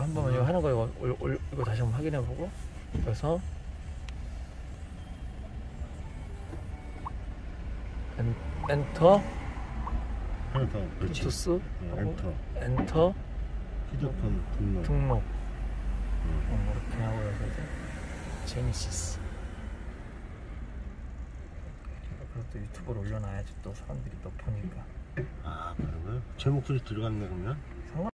한번 이거 하는 거 이거 다시 한번 확인해보고 그래서 엔터 하나 더. 그렇지. 투스 엔터. 엔터 휴대폰 등록 이렇게 하고 여기서 이제 제니시스. 그것도 유튜브로 올려놔야지 또 사람들이 또 보니까. 아, 그러고요? 제 목소리 들어갔네 그러면?